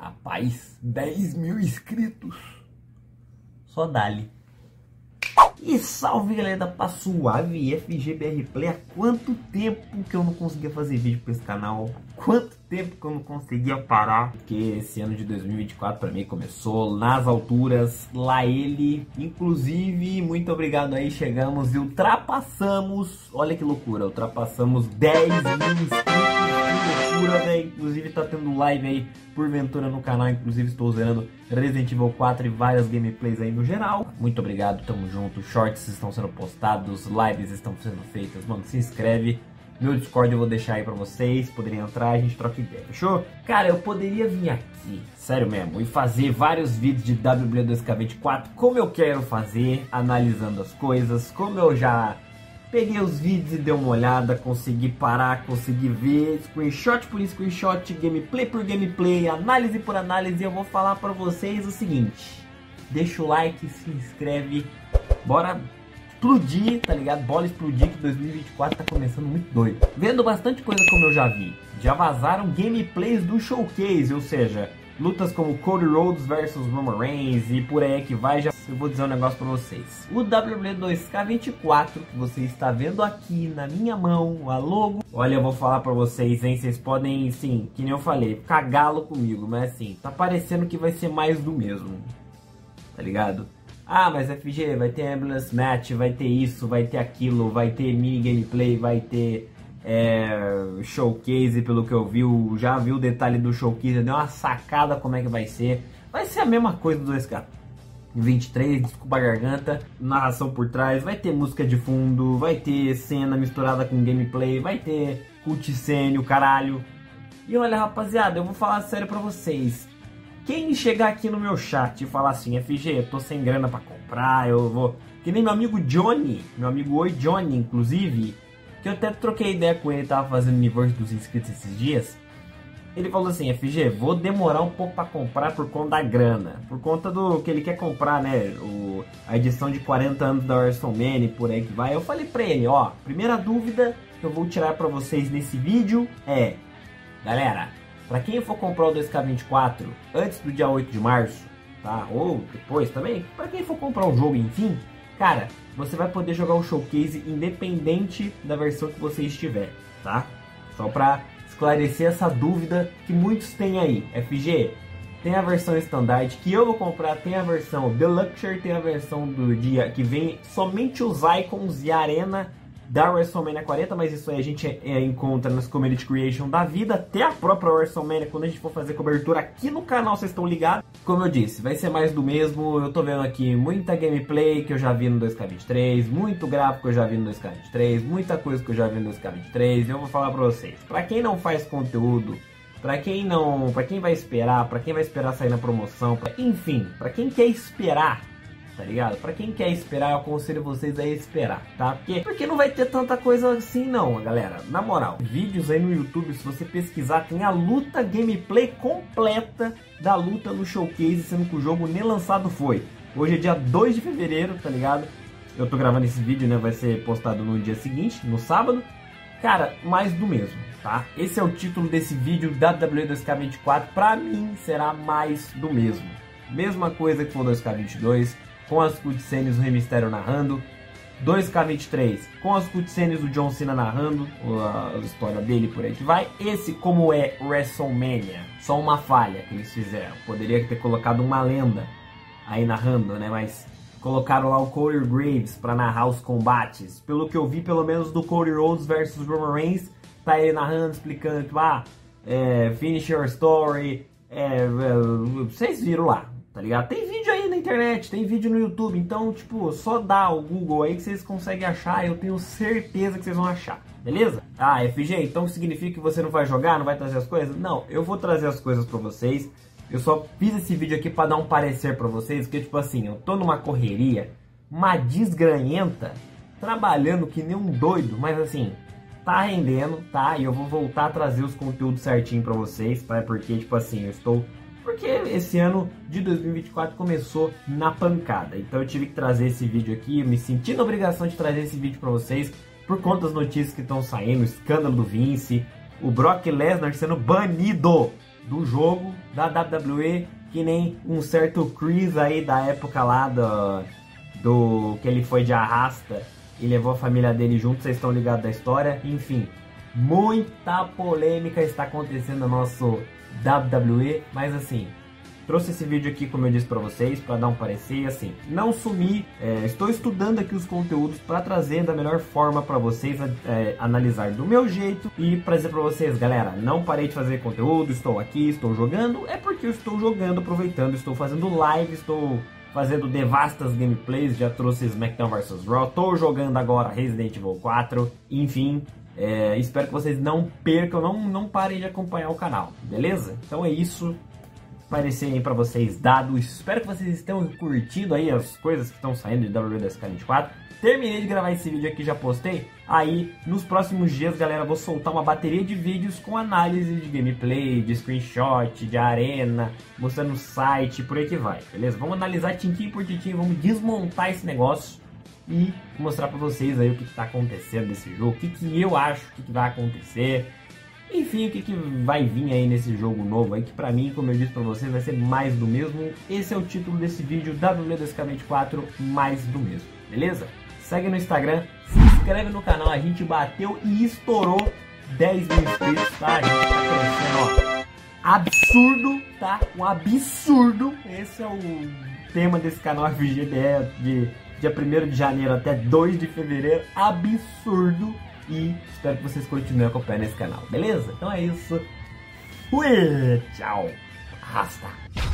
Rapaz, 10 mil inscritos. Só dali. E salve galera da Pá Suave, FGBR Play. Há quanto tempo que eu não conseguia fazer vídeo pra esse canal? Quanto tempo que eu não conseguia parar? Porque esse ano de 2024 pra mim começou nas alturas. Lá ele, inclusive, muito obrigado aí, chegamos e ultrapassamos. Olha que loucura, ultrapassamos 10 mil inscritos. Que loucura, velho. Inclusive tá tendo live aí porventura no canal. Inclusive estou zerando Resident Evil 4 e várias gameplays aí no geral. Muito obrigado, tamo junto. Shorts estão sendo postados, lives estão sendo feitas. Mano, se inscreve. Meu Discord eu vou deixar aí pra vocês poderem entrar, a gente troca ideia, fechou? Cara, eu poderia vir aqui, sério mesmo, e fazer vários vídeos de WB2K24 como eu quero fazer, analisando as coisas, como eu já peguei os vídeos e dei uma olhada, consegui parar, consegui ver, screenshot por screenshot, gameplay por gameplay, análise por análise. E eu vou falar pra vocês o seguinte: deixa o like, se inscreve, bora explodir, tá ligado? Bora explodir que 2024 tá começando muito doido. Vendo bastante coisa como eu já vi. Já vazaram gameplays do Showcase, ou seja, lutas como Cody Rhodes versus Roman Reigns e por aí que vai. Já eu vou dizer um negócio pra vocês. O WB2K24 que você está vendo aqui na minha mão, a logo. Olha, eu vou falar pra vocês, hein? Vocês podem, sim, que nem eu falei, cagá-lo comigo, mas assim, tá parecendo que vai ser mais do mesmo. Tá ligado? Ah, mas FG, vai ter Ambulance Match, vai ter isso, vai ter aquilo, vai ter mini gameplay, vai ter Showcase, pelo que eu vi, já vi o detalhe do Showcase, deu uma sacada como é que vai ser. Vai ser a mesma coisa do 2K23, desculpa a garganta, narração por trás, vai ter música de fundo, vai ter cena misturada com gameplay, vai ter cutscene, o caralho. E olha rapaziada, eu vou falar sério pra vocês. Quem chegar aqui no meu chat e falar assim, FG, eu tô sem grana pra comprar, eu vou... Que nem meu amigo Johnny, meu amigo Oi Johnny, inclusive, que eu até troquei ideia com ele, tava fazendo universo dos inscritos esses dias. Ele falou assim, FG, vou demorar um pouco pra comprar por conta da grana, por conta do que ele quer comprar, né, a edição de 40 anos da WrestleMania e por aí que vai. Eu falei pra ele, ó, primeira dúvida que eu vou tirar pra vocês nesse vídeo é, galera, pra quem for comprar o 2K24 antes do dia 8 de março, tá? Ou depois também, pra quem for comprar o jogo, enfim, cara, você vai poder jogar o Showcase independente da versão que você estiver, tá? Só pra esclarecer essa dúvida que muitos têm aí. FG, tem a versão standard que eu vou comprar, tem a versão Deluxe, tem a versão do dia que vem somente os icons e a arena da WrestleMania 40, mas isso aí a gente encontra nas Community Creation da vida, até a própria WrestleMania, quando a gente for fazer cobertura aqui no canal, vocês estão ligados. Como eu disse, vai ser mais do mesmo. Eu tô vendo aqui muita gameplay que eu já vi no 2K23, muito gráfico que eu já vi no 2K23, muita coisa que eu já vi no 2K23, e eu vou falar pra vocês, pra quem não faz conteúdo, pra quem vai esperar sair na promoção, enfim, pra quem quer esperar, tá ligado? Pra quem quer esperar, eu aconselho vocês a esperar, tá? Porque não vai ter tanta coisa assim não, galera. Na moral, vídeos aí no YouTube, se você pesquisar, tem a luta gameplay completa da luta no Showcase, sendo que o jogo nem lançado foi. Hoje é dia 2 de fevereiro, tá ligado? Eu tô gravando esse vídeo, né? Vai ser postado no dia seguinte, no sábado. Cara, mais do mesmo, tá? Esse é o título desse vídeo da WB2K24. Pra mim, será mais do mesmo. Mesma coisa que foi o 2K22. Com as cutscenes do Rey Mysterio narrando, 2K23 com as cutscenes do John Cena narrando a história dele por aí que vai. Esse, como é WrestleMania, só uma falha que eles fizeram, poderia ter colocado uma lenda aí narrando, né, mas colocaram lá o Cody Graves pra narrar os combates. Pelo que eu vi, pelo menos do Cody Rhodes versus Roman Reigns, tá ele narrando, explicando, tipo, finish your story, vocês viram lá, tá ligado? Tem vídeo aí na internet, tem vídeo no YouTube, então, tipo, só dá o Google aí que vocês conseguem achar, eu tenho certeza que vocês vão achar, beleza? Ah, FG, então significa que você não vai jogar, não vai trazer as coisas? Não, eu vou trazer as coisas pra vocês, eu só fiz esse vídeo aqui pra dar um parecer pra vocês, porque, tipo assim, eu tô numa correria, uma desgranhenta, trabalhando que nem um doido, mas assim, tá rendendo, tá? E eu vou voltar a trazer os conteúdos certinho pra vocês, tá? Porque, tipo assim, porque esse ano de 2024 começou na pancada. Então eu tive que trazer esse vídeo aqui, me senti na obrigação de trazer esse vídeo pra vocês, por conta das notícias que estão saindo, o escândalo do Vince, o Brock Lesnar sendo banido do jogo, da WWE, que nem um certo Chris aí da época lá do que ele foi de arrasta e levou a família dele junto, vocês estão ligados da história. Enfim, muita polêmica está acontecendo no nosso WWE, mas assim, trouxe esse vídeo aqui, como eu disse pra vocês, pra dar um parecer e assim, não sumi, estou estudando aqui os conteúdos pra trazer da melhor forma pra vocês, analisar do meu jeito e trazer pra vocês, galera, não parei de fazer conteúdo, estou aqui, estou jogando, é porque eu estou jogando, aproveitando, estou fazendo live, estou fazendo devastas gameplays, já trouxe SmackDown vs Raw, estou jogando agora Resident Evil 4, enfim, espero que vocês não percam, não parem de acompanhar o canal, beleza? Então é isso. Parecer aí pra vocês dados. Espero que vocês estejam curtindo aí as coisas que estão saindo de WWDSK24. Terminei de gravar esse vídeo aqui, já postei. Aí, nos próximos dias, galera, vou soltar uma bateria de vídeos com análise de gameplay, de screenshot, de arena, mostrando o site, por aí que vai, beleza? Vamos analisar tintim por tintim, vamos desmontar esse negócio e mostrar pra vocês aí o que tá acontecendo nesse jogo, o que eu acho que vai acontecer. Enfim, o que vai vir aí nesse jogo novo aí, que pra mim, como eu disse pra vocês, vai ser mais do mesmo. Esse é o título desse vídeo, WWDSK24, mais do mesmo, beleza? Segue no Instagram, se inscreve no canal, a gente bateu e estourou 10 mil inscritos, tá? A gente tá crescendo, ó, absurdo, tá? Um absurdo, esse é o tema desse canal FGBE de dia 1º de janeiro até 2 de fevereiro, absurdo. E espero que vocês continuem acompanhando esse canal, beleza? Então é isso. Fui! Tchau! Arrasta!